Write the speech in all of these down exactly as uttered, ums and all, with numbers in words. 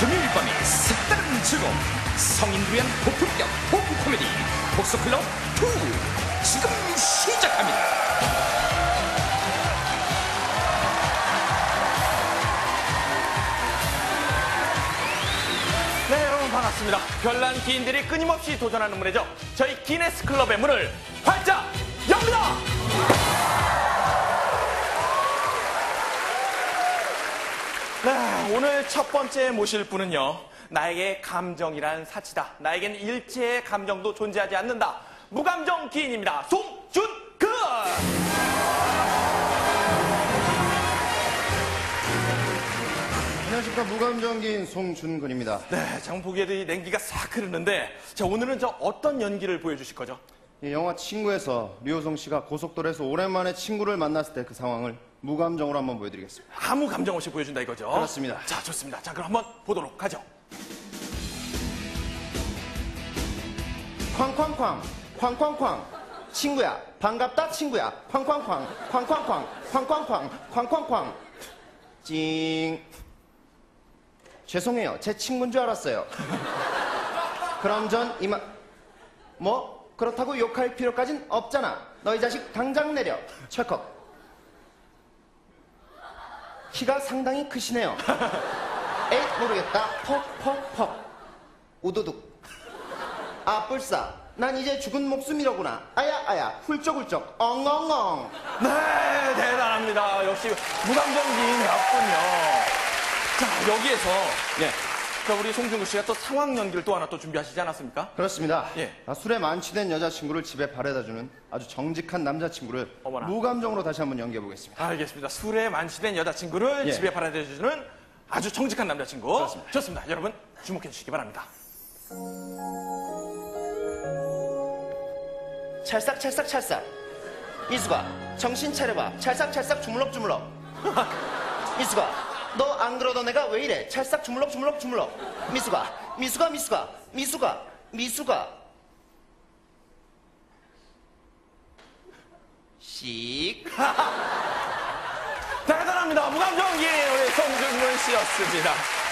금요일 밤의 색다른 즐거움, 성인들 위한 고품격 호프 코미디 복서클럽 투 지금 시작합니다. 네, 여러분 반갑습니다. 별난 기인들이 끊임없이 도전하는 무대죠. 저희 기네스 클럽의 문을 활짝 엽니다. 네, 오늘 첫 번째 모실 분은요, 나에게 감정이란 사치다, 나에겐 일체의 감정도 존재하지 않는다, 무감정 기인입니다. 송준근. 안녕하십니까. 무감정기인 송준근입니다. 네, 장 보기에도 이 냉기가 싹 흐르는데, 자, 오늘은 저 어떤 연기를 보여주실 거죠? 이 영화 친구에서 류호성 씨가 고속도로에서 오랜만에 친구를 만났을 때 그 상황을 무감정으로 한번 보여드리겠습니다. 아무 감정 없이 보여준다 이거죠? 그렇습니다. 자, 좋습니다. 자, 그럼 한번 보도록 하죠. 쾅쾅쾅 쾅쾅쾅 친구야 반갑다 친구야 쾅쾅쾅 쾅쾅쾅 쾅쾅쾅 쾅쾅쾅 찡 죄송해요 제 친구인 줄 알았어요. 그럼 전 이만 뭐 그렇다고 욕할 필요까진 없잖아. 너희 자식 당장 내려. 철컥 키가 상당히 크시네요. 에이 모르겠다. 퍽퍽퍽 우두둑 아 뿔싸 난 이제 죽은 목숨이로구나. 아야 아야 훌쩍훌쩍 엉엉엉. 네, 대단합니다. 역시 무감정기인답군요. 자, 여기에서 예, 자, 우리 송중근 씨가 또 상황 연기를 또 하나 또 준비하시지 않았습니까? 그렇습니다. 예. 아, 술에 만취된 여자친구를 집에 바래다주는 아주 정직한 남자친구를 어머나. 무감정으로 다시 한번 연기해보겠습니다. 알겠습니다. 술에 만취된 여자친구를 예. 집에 바라대주는 아주 정직한 남자친구. 그렇습니다. 좋습니다. 여러분 주목해 주시기 바랍니다. 찰싹 찰싹 찰싹 이수가 정신 차려봐. 찰싹 찰싹 주물럭 주물럭. 이수가 너 안 그러던 애가 왜 이래. 찰싹 주물럭 주물럭 주물럭. 미수가 미수가 미수가 미수가 미수가 씩. 대단합니다. 무감정기인 우리 송중근 씨였습니다.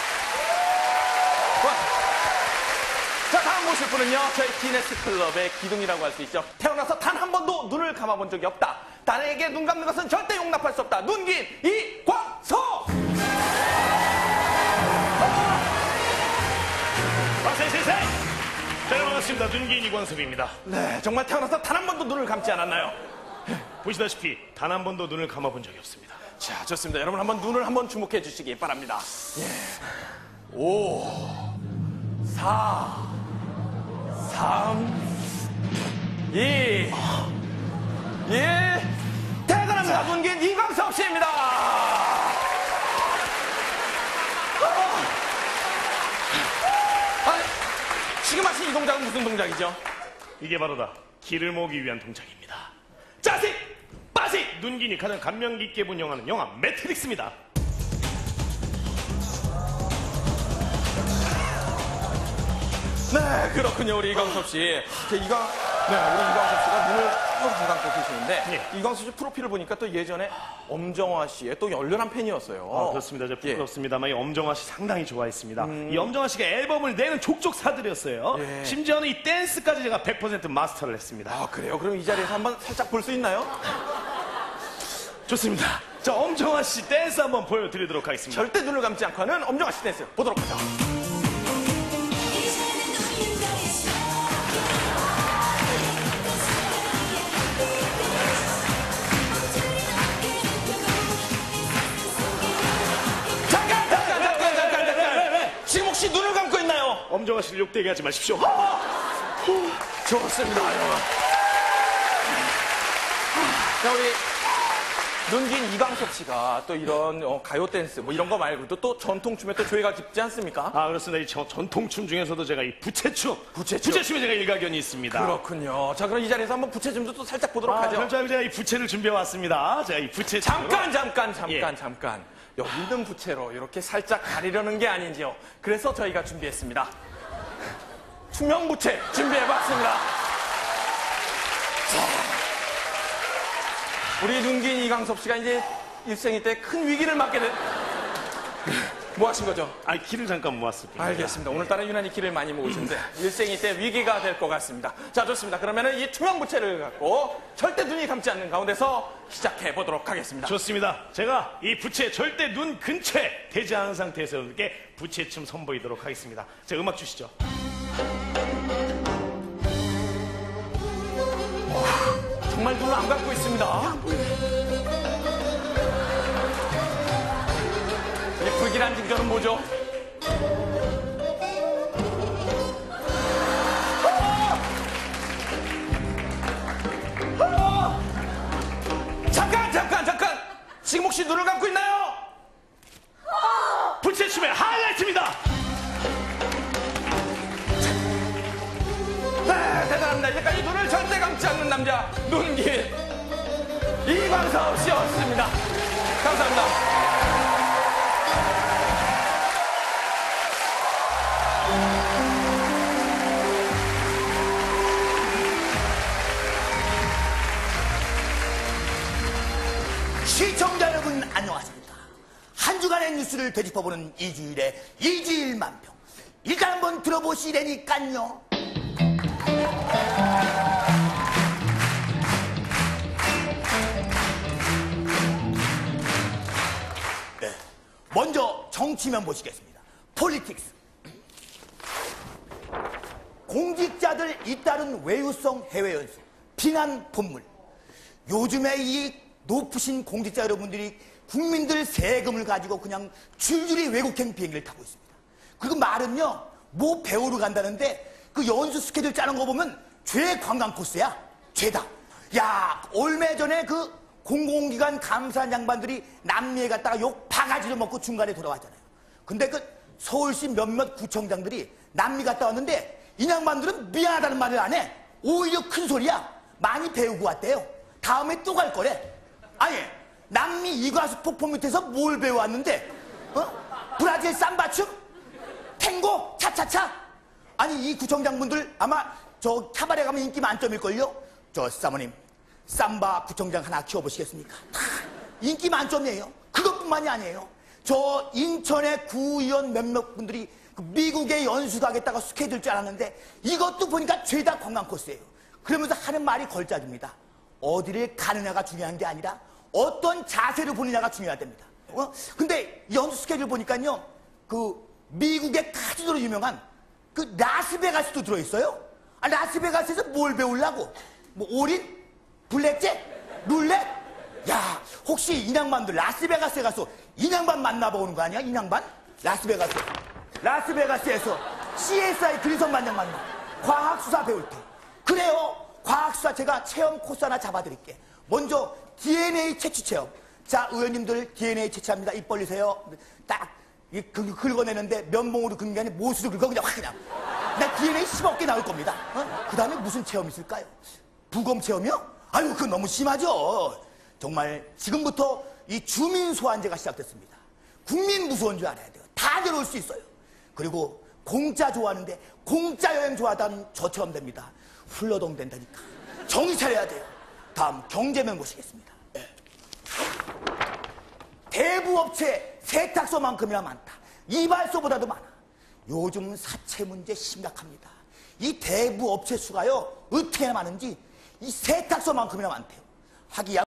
와. 자, 다음 모실 분은요, 저희 기네스 클럽의 기둥이라고 할 수 있죠. 태어나서 단 한 번도 눈을 감아본 적이 없다. 단에게 눈 감는 것은 절대 용납할 수 없다. 눈긴 이광석. 박세세세! 잘 반갑습니다. 눈기인 이광섭입니다. 네, 정말 태어나서 단 한 번도 눈을 감지 않았나요? 보시다시피 단 한 번도 눈을 감아본 적이 없습니다. 자, 좋습니다. 여러분 한번 눈을 한번 주목해 주시기 바랍니다. 예. 오, 사, 삼, 이, 일. 대단합니다. 눈긴 이광석 씨입니다. 아, 지금 하신 이 동작은 무슨 동작이죠? 이게 바로 다 기를 모으기 위한 동작입니다. 짜식! 빠식! 눈기인이 가장 감명 깊게 본 영화는 영화 매트릭스입니다. 네, 그렇군요, 우리 이광섭 씨. 그 이광, 네, 우리 이광섭 씨가 눈을 쭉 감고 계시는데, 네. 이광섭 씨 프로필을 보니까 또 예전에 엄정화 씨의 또 열렬한 팬이었어요. 아, 그렇습니다. 저 예. 부끄럽습니다만 이 엄정화 씨 상당히 좋아했습니다. 이 엄정화 씨가 앨범을 내는 족족 사드렸어요. 예. 심지어는 이 댄스까지 제가 백 퍼센트 마스터를 했습니다. 아, 그래요? 그럼 이 자리에서 한번 살짝 볼 수 있나요? 좋습니다. 자, 엄정화 씨 댄스 한번 보여드리도록 하겠습니다. 절대 눈을 감지 않고 하는 엄정화 씨 댄스 보도록 하죠. 잠깐, 잠깐, 잠깐, 잠깐, 잠깐. 지금 혹시 눈을 감고 있나요? 엄정화 씨를 욕되게 하지 마십시오. 좋습니다. 자, 우리 눈긴 이광섭 씨가 또 이런 어, 가요 댄스 뭐 이런 거 말고도 또 전통 춤에 또 조예가 깊지 않습니까? 아, 그렇습니다. 이 저- 전통춤 중에서도 제가 이 부채춤, 부채춤. 부채춤에 제가 일가견이 있습니다. 그렇군요. 자, 그럼 이 자리에서 한번 부채춤도 또 살짝 보도록 아, 하죠. 그럼 제가 이 부채를 준비해 왔습니다. 제가 이 부채 잠깐, 잠깐, 잠깐, 예. 잠깐. 여기 있는 부채로 이렇게 살짝 가리려는 게 아닌지요. 그래서 저희가 준비했습니다. 투명 부채 준비해봤습니다. 자. 우리 눈긴 이광섭 씨가 이제 일생이 때 큰 위기를 맞게 된 뭐 하신 거죠? 아, 길을 잠깐 모았을 뿐입니다. 알겠습니다. 오늘따라 유난히 길을 많이 모으시는데 일생이 때 위기가 될 것 같습니다. 자, 좋습니다. 그러면은 이 투명 부채를 갖고 절대 눈이 감지 않는 가운데서 시작해 보도록 하겠습니다. 좋습니다. 제가 이 부채 절대 눈 근처에 대지 않은 상태에서 여러분께 부채춤 선보이도록 하겠습니다. 자, 음악 주시죠. 정말 눈을 안 감고 있습니다. 이 불길한 징조는 뭐죠? 잠깐, 잠깐, 잠깐! 지금 혹시 눈을 감고 있나요? 부채춤의 하이라이트입니다. 네, 대단합니다. 이제까지 눈을 절대 감지 않는 남자, 눈길 이광석 씨였습니다. 감사합니다. 시청자 여러분 안녕하십니까. 한 주간의 뉴스를 되짚어보는 이주일의 이주일만평. 일단 한번 들어보시라니깐요. 네, 먼저 정치면 보시겠습니다. 폴리틱스. 공직자들 잇따른 외유성 해외 연수, 비난 본물. 요즘에 이 높으신 공직자 여러분들이 국민들 세금을 가지고 그냥 줄줄이 외국행 비행기를 타고 있습니다. 그리고 말은요, 뭐 배우러 간다는데 그 연수 스케줄 짜는 거 보면 죄 관광 코스야. 죄다. 야, 얼마 전에 그 공공기관 감사한 양반들이 남미에 갔다가 욕 바가지로 먹고 중간에 돌아왔잖아요. 근데 그 서울시 몇몇 구청장들이 남미 갔다 왔는데 이 양반들은 미안하다는 말을 안 해. 오히려 큰 소리야. 많이 배우고 왔대요. 다음에 또 갈 거래. 아니, 남미 이과수 폭포 밑에서 뭘 배워왔는데? 어? 브라질 삼바춤? 탱고? 차차차? 아니, 이 구청장분들 아마 저 카바레 가면 인기 만점일걸요? 저 사모님, 삼바 구청장 하나 키워보시겠습니까? 다 인기 만점이에요. 그것뿐만이 아니에요. 저 인천의 구의원 몇몇 분들이 그 미국에 연수 가겠다고 스케줄 짜놨는데 이것도 보니까 죄다 관광 코스예요. 그러면서 하는 말이 걸작입니다. 어디를 가느냐가 중요한 게 아니라 어떤 자세를 보느냐가 중요하답니다. 어? 근데 연수 스케줄 보니까요, 그 미국의 카지노로 유명한 그 라스베가스도 들어있어요. 아, 라스베가스에서 뭘 배우려고? 뭐 올인? 블랙잭? 룰렛? 야, 혹시 인양반들 라스베가스에 가서 인양반 만나보는 거 아니야? 인양반? 라스베가스. 라스베가스에서 씨에스아이 그리선 반장 만나. 과학수사 배울 때. 그래요. 과학수사 제가 체험 코스 하나 잡아드릴게. 먼저 디엔에이 채취 체험. 자, 의원님들 디엔에이 채취합니다. 입 벌리세요. 딱 이 긁어내는데 면봉으로 긁는 게 아니라 못으로 긁어 그냥 확 그냥. 나 디엔에이 십억 개 나올 겁니다. 어? 그 다음에 무슨 체험 있을까요? 부검 체험이요? 아유, 그건 너무 심하죠. 정말 지금부터 이 주민 소환제가 시작됐습니다. 국민 무서운 줄 알아야 돼요. 다 내려올 수 있어요. 그리고 공짜 좋아하는데 공짜 여행 좋아하다는 저처럼 됩니다. 훌러덩 된다니까. 정신 차려야 돼요. 다음 경제면 보시겠습니다. 네. 대부업체 세탁소만큼이나 많다. 이발소보다도 많아. 요즘 사채 문제 심각합니다. 이 대부업체 수가요, 어떻게 많은지 이 세탁소만큼이나 많대요. 하기야